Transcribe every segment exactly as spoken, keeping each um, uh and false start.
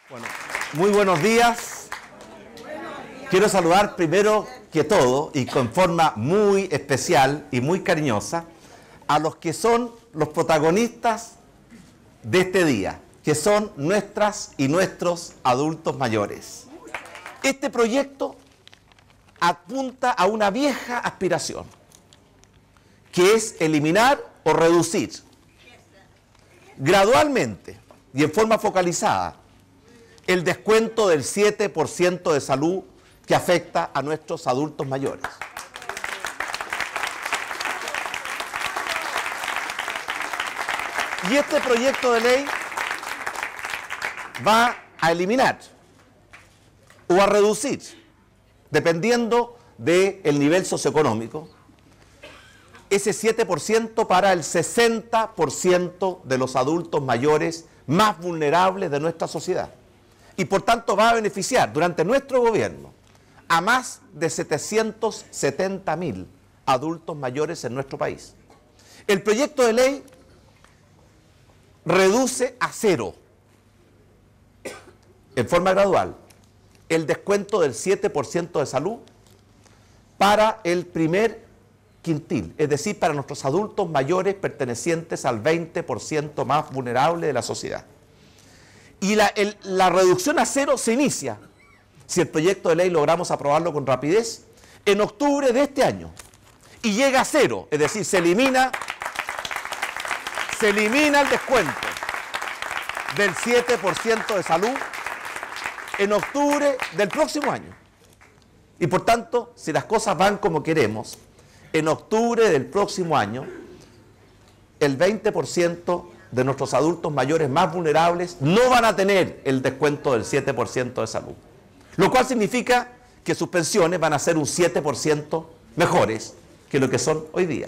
Bueno, muy buenos días. Quiero saludar primero que todo y con forma muy especial y muy cariñosa a los que son los protagonistas de este día, que son nuestras y nuestros adultos mayores. Este proyecto apunta a una vieja aspiración, que es eliminar o reducir gradualmente y en forma focalizada el descuento del siete por ciento de salud que afecta a nuestros adultos mayores. Y este proyecto de ley va a eliminar o a reducir, dependiendo del nivel socioeconómico, ese siete por ciento para el sesenta por ciento de los adultos mayores más vulnerables de nuestra sociedad. Y por tanto va a beneficiar durante nuestro gobierno a más de setecientos setenta mil adultos mayores en nuestro país. El proyecto de ley reduce a cero, en forma gradual, el descuento del siete por ciento de salud para el primer quintil, es decir, para nuestros adultos mayores pertenecientes al veinte por ciento más vulnerable de la sociedad. Y la, el, la reducción a cero se inicia, si el proyecto de ley logramos aprobarlo con rapidez, en octubre de este año. Y llega a cero, es decir, se elimina, se elimina el descuento del siete por ciento de salud en octubre del próximo año. Y por tanto, si las cosas van como queremos, en octubre del próximo año, el veinte por ciento de nuestros adultos mayores más vulnerables no van a tener el descuento del siete por ciento de salud. Lo cual significa que sus pensiones van a ser un siete por ciento mejores que lo que son hoy día.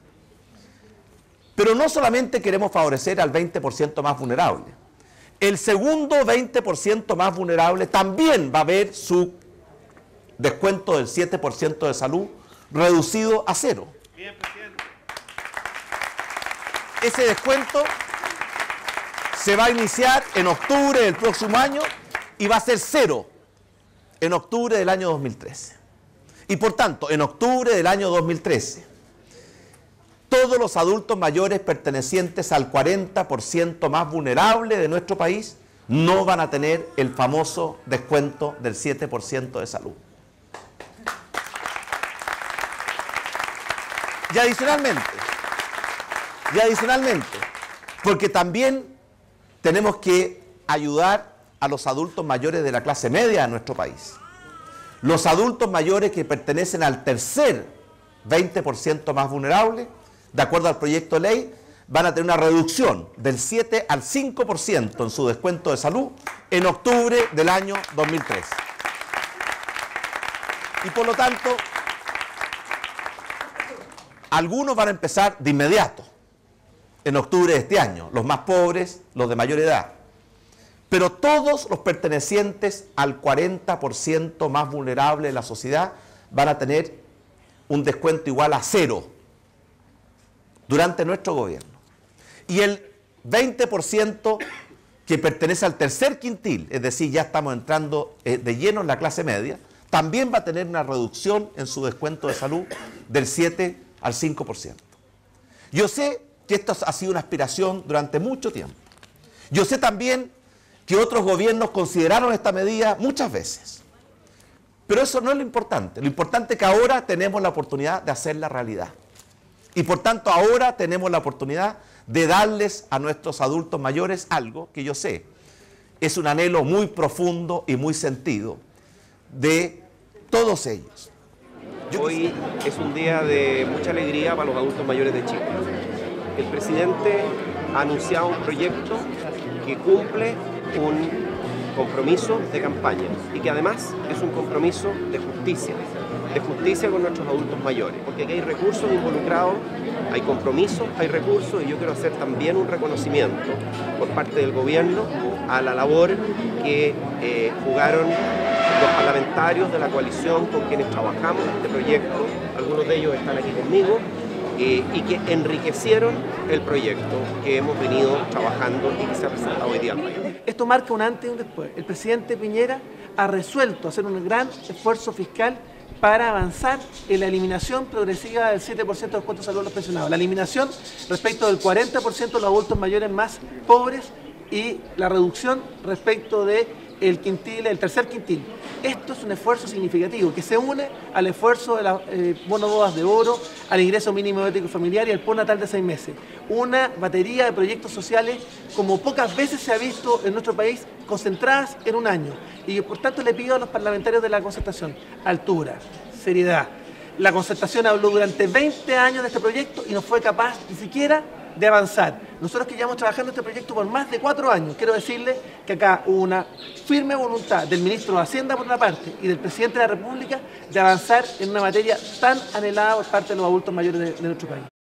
Pero no solamente queremos favorecer al veinte por ciento más vulnerable. El segundo veinte por ciento más vulnerable también va a ver su descuento del siete por ciento de salud reducido a cero. Bien, presidente. Ese descuento se va a iniciar en octubre del próximo año y va a ser cero en octubre del año dos mil trece. Y por tanto, en octubre del año dos mil trece, todos los adultos mayores pertenecientes al cuarenta por ciento más vulnerable de nuestro país no van a tener el famoso descuento del siete por ciento de salud. Y adicionalmente, y adicionalmente, porque también tenemos que ayudar a los adultos mayores de la clase media de nuestro país. Los adultos mayores que pertenecen al tercer veinte por ciento más vulnerable, de acuerdo al proyecto de ley, van a tener una reducción del siete al cinco por ciento en su descuento de salud en octubre del año dos mil trece. Y por lo tanto, algunos van a empezar de inmediato, en octubre de este año, los más pobres, los de mayor edad. Pero todos los pertenecientes al cuarenta por ciento más vulnerable de la sociedad van a tener un descuento igual a cero durante nuestro gobierno. Y el veinte por ciento que pertenece al tercer quintil, es decir, ya estamos entrando eh, de lleno en la clase media, también va a tener una reducción en su descuento de salud del siete al cinco por ciento. Yo sé que esto ha sido una aspiración durante mucho tiempo. Yo sé también que otros gobiernos consideraron esta medida muchas veces. Pero eso no es lo importante. Lo importante es que ahora tenemos la oportunidad de hacerla realidad. Y por tanto ahora tenemos la oportunidad de darles a nuestros adultos mayores algo que yo sé es un anhelo muy profundo y muy sentido de todos ellos. Yo Hoy es un día de mucha alegría para los adultos mayores de Chile. El presidente ha anunciado un proyecto que cumple un compromiso de campaña y que además es un compromiso de justicia, de justicia con nuestros adultos mayores, porque aquí hay recursos involucrados, hay compromisos, hay recursos, y yo quiero hacer también un reconocimiento por parte del gobierno a la labor que eh, jugaron los parlamentarios de la coalición con quienes trabajamos este proyecto. Algunos de ellos están aquí conmigo, eh, y que enriquecieron el proyecto que hemos venido trabajando y que se ha presentado hoy día al país. Esto marca un antes y un después. El presidente Piñera ha resuelto hacer un gran esfuerzo fiscal para avanzar en la eliminación progresiva del siete por ciento de los cuentos de salud de los pensionados, la eliminación respecto del cuarenta por ciento de los adultos mayores más pobres y la reducción respecto de el quintil, el tercer quintil. Esto es un esfuerzo significativo que se une al esfuerzo de la eh, bono bodas de oro, al ingreso mínimo ético familiar y al postnatal de seis meses. Una batería de proyectos sociales como pocas veces se ha visto en nuestro país, concentradas en un año. Y por tanto le pido a los parlamentarios de la concertación altura, seriedad. La concertación habló durante veinte años de este proyecto y no fue capaz ni siquiera de avanzar. Nosotros que llevamos trabajando este proyecto por más de cuatro años, quiero decirles que acá hubo una firme voluntad del ministro de Hacienda por una parte y del presidente de la República de avanzar en una materia tan anhelada por parte de los adultos mayores de, de nuestro país.